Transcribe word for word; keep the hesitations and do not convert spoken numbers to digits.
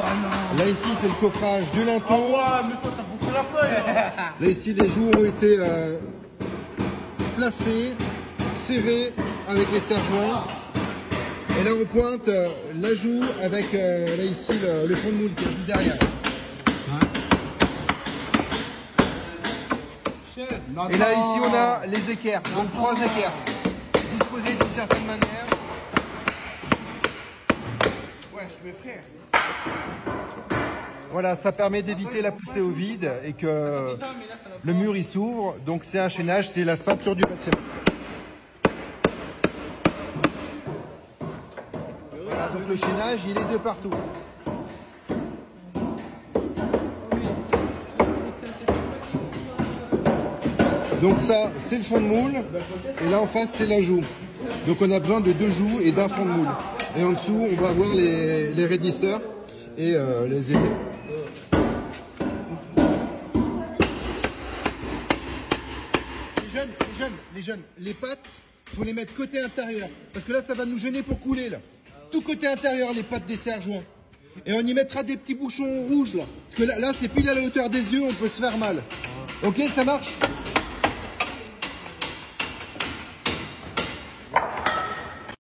Là ici c'est le coffrage de linteau. Oh, ouais, mais toi t'as bouffé la feuille. Là ici les joues ont été euh, placées, serrées avec les serre-joints. Et là on pointe euh, la joue avec euh, là ici le, le fond de moule qui est juste derrière. Et là ici on a les équerres, donc trois équerres, disposés d'une certaine manière. Ouais, je me frère. Voilà, ça permet d'éviter la poussée au vide et que le mur il s'ouvre. Donc c'est un chaînage, c'est la ceinture du bâtiment. Voilà, donc le chaînage il est de partout. Donc ça, c'est le fond de moule, et là en face, c'est la joue. Donc on a besoin de deux joues et d'un fond de moule. Et en dessous, on va avoir les, les raidisseurs et euh, les épées. Les jeunes, les jeunes, les jeunes, les pattes, il faut les mettre côté intérieur. Parce que là, ça va nous gêner pour couler, là. Tout côté intérieur, les pattes des serre-joints. Et on y mettra des petits bouchons rouges, là. Parce que là, là c'est pile à la hauteur des yeux, on peut se faire mal. Ok, ça marche ?